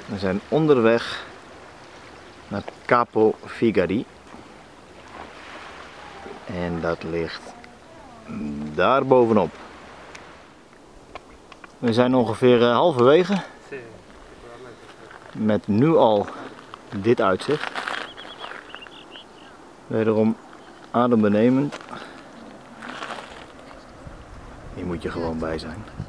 We zijn onderweg naar Capo Figari. En dat ligt daar bovenop. We zijn ongeveer halverwege. Met nu al dit uitzicht. Wederom adembenemend. Hier moet je gewoon bij zijn.